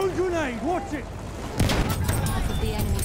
Throwing grenade! Watch it! Half of the enemy